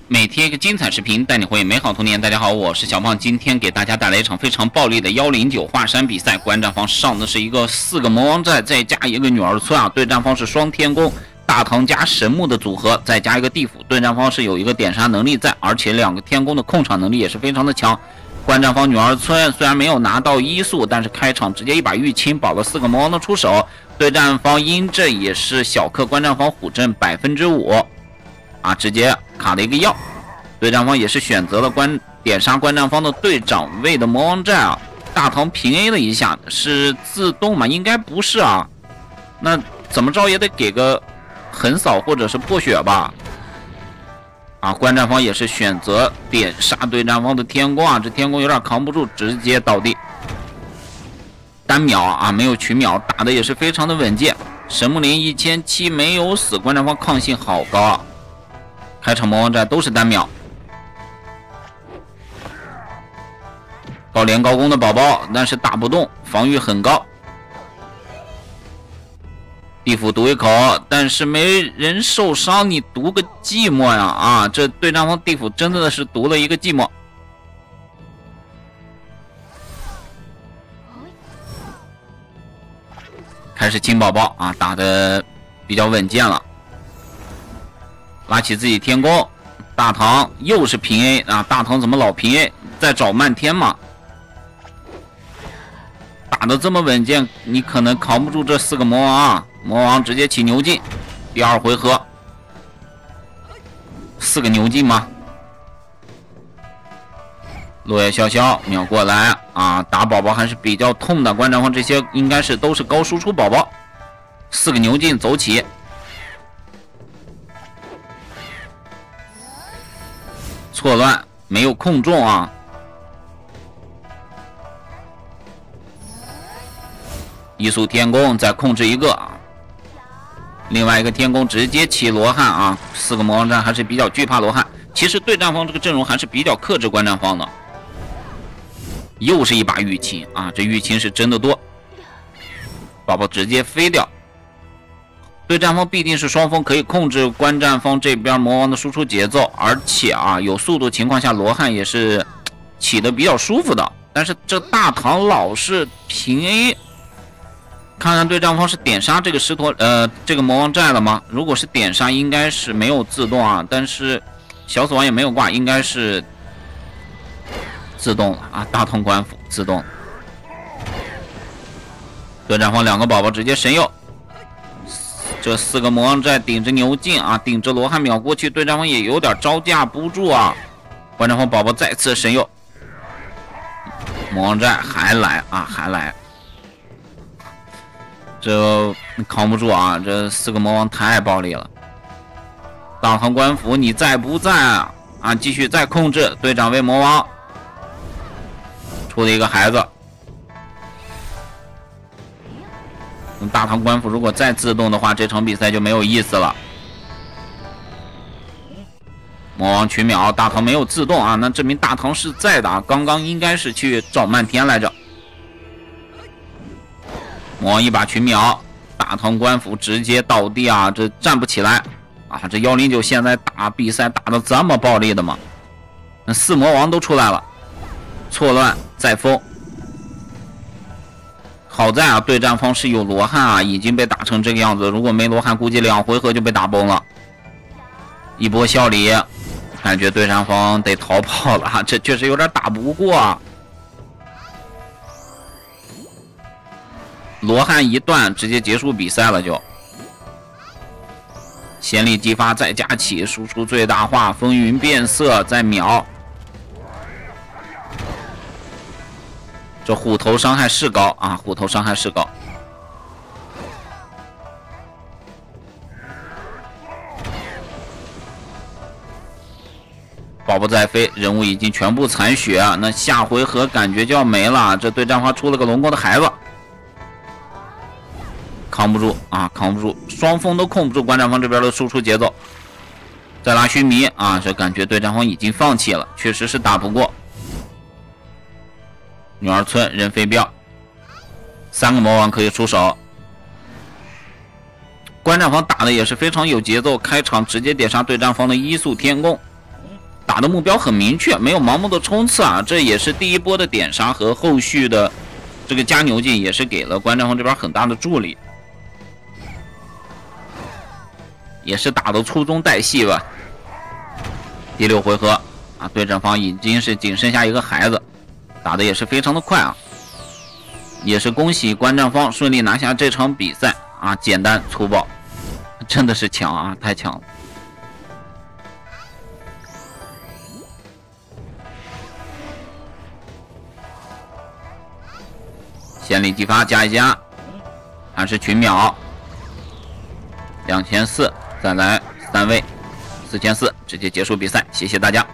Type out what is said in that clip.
每天一个精彩视频，带你回忆美好童年。大家好，我是小胖，今天给大家带来一场非常暴力的109华山比赛。观战方上的是一个4个魔王寨，再加一个女儿村啊。对战方是双天宫、大唐加神木的组合，再加一个地府。对战方是有一个点杀能力在，而且2个天宫的控场能力也是非常的强。观战方女儿村虽然没有拿到1速，但是开场直接一把玉清保了4个魔王的出手。对战方阴阵也是小克观战方虎阵5%。啊，直接卡了一个药。对战方也是选择了点杀观战方的队长位的魔王寨啊。大唐平 A 了一下，是自动吗？应该不是啊。那怎么着也得给个横扫或者是破血吧。啊，观战方也是选择点杀对战方的天宫啊，这天宫有点扛不住，直接倒地。单秒啊，没有群秒，打的也是非常的稳健。神木林1700没有死，观战方抗性好高啊。开场魔王寨都是单秒，高连高攻的宝宝，但是打不动，防御很高。地府毒一口，但是没人受伤，你毒个寂寞呀！啊，这对战方地府真的是毒了一个寂寞。开始清宝宝啊，打得比较稳健了。拉起自己天宫，大唐又是平 A 啊！大唐怎么老平 A？ 在找漫天嘛？打得这么稳健，你可能扛不住这4个魔王啊！魔王直接起牛劲，第2回合4个牛劲吗？落叶潇潇秒过来啊！打宝宝还是比较痛的，观战方这些应该是都是高输出宝宝，4个牛劲走起。错乱没有控中啊！一速天宫再控制一个啊，另外一个天宫直接起罗汉啊！4个魔王战还是比较惧怕罗汉。其实对战方这个阵容还是比较克制观战方的。又是一把玉清啊！这玉清是真的多，宝宝直接飞掉。对战方必定是双峰可以控制观战方这边魔王的输出节奏，而且啊有速度情况下罗汉也是起的比较舒服的。但是这大唐老是平 A， 看看对战方是点杀这个这个魔王寨了吗？如果是点杀应该是没有自动啊，但是小死亡也没有挂，应该是自动了啊！大唐官府自动。对战方2个宝宝直接神佑。这4个魔王寨顶着牛劲啊，顶着罗汉秒过去，对战方也有点招架不住啊。观战方宝宝再次神佑，魔王寨还来啊，还来，这扛不住啊！这4个魔王太暴力了。大唐官府你在不在啊？啊，继续再控制队长位魔王，出了一个孩子。大唐官府如果再自动的话，这场比赛就没有意思了。魔王群秒，大唐没有自动啊，那证明大唐是在的啊。刚刚应该是去找漫天来着。魔王一把群秒，大唐官府直接倒地啊，这站不起来啊！这109现在打比赛打得这么暴力的吗？那4魔王都出来了，错乱再封。好在啊，对战方是有罗汉啊，已经被打成这个样子。如果没罗汉，估计2回合就被打崩了。一波效力，感觉对战方得逃跑了啊，这确实有点打不过啊。罗汉一断，直接结束比赛了就。先力激发再加起，输出最大化，风云变色再秒。这虎头伤害是高啊，虎头伤害是高。宝宝在飞，人物已经全部残血，那下回合感觉就要没了。这对战方出了个龙宫的孩子，扛不住啊，扛不住，双峰都控不住观战方这边的输出节奏。再拉须弥啊，这感觉对战方已经放弃了，确实是打不过。女儿村扔飞镖，3个魔王可以出手。观战方打的也是非常有节奏，开场直接点杀对战方的1速天宫， 打的目标很明确，没有盲目的冲刺啊，这也是第一波的点杀和后续的这个加牛技，也是给了关战方这边很大的助力，也是打的粗中带细吧。第6回合啊，对战方已经是仅剩下一个孩子，打的也是非常的快啊，也是恭喜关战方顺利拿下这场比赛啊，简单粗暴，真的是强啊，太强了。先力激发加一加，还是群秒，2400，再来3位，4400，直接结束比赛，谢谢大家。